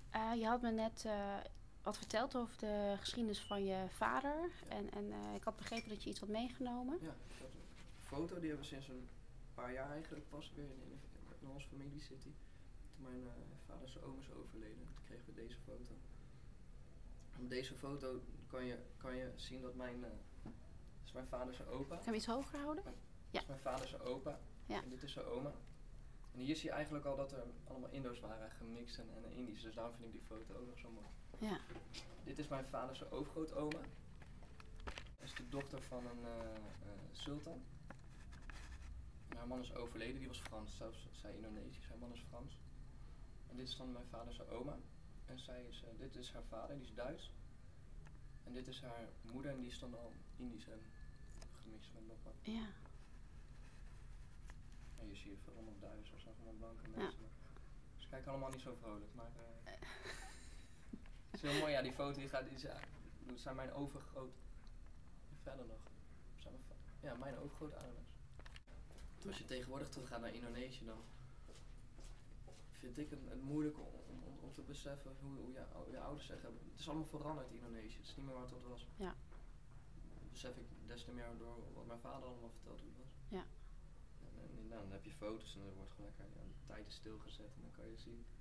Je had me net wat verteld over de geschiedenis van je vader. Ja. En ik had begrepen dat je iets had meegenomen. Ja, dat foto die hebben we sinds een paar jaar eigenlijk pas weer in onze familie zit die. Toen mijn vader zijn oom is overleden, toen kregen we deze foto. Op deze foto kan je zien dat dat is mijn vader zijn opa. Kan je hem iets hoger houden? Dat Ja. is mijn vader zijn opa. Ja. En dit is zijn oma. En hier zie je eigenlijk al dat er allemaal Indo's waren gemixt en Indisch. Dus daarom vind ik die foto ook nog zo mooi. Ja. Dit is mijn vader zijn overgrootoma. Dat is de dochter van een sultan. En haar man is overleden, die was Frans, zelfs zij Indonesisch. Haar man is Frans. En dit is dan mijn vader zijn oma. En dit is haar vader, die is Duits. En dit is haar moeder en die is dan al Indisch en gemixt met nog wat. Ja. En hier zie je veel allemaal Duitsers, allemaal blanke mensen. Ze kijken allemaal niet zo vrolijk, maar het is heel mooi. Ja, die foto dat zijn mijn overgroot. Verder nog. Mijn overgrootouders. Als je tegenwoordig terug gaat naar Indonesië, dan vind ik het moeilijk om te beseffen hoe je ouders zeggen. Het is allemaal veranderd in Indonesië. Het is niet meer wat het was. Ja. Dat besef ik des te meer door wat mijn vader allemaal verteld hoe het was. Ja. En dan heb je foto's en er wordt gewoon lekker de tijd is stilgezet en dan kan je zien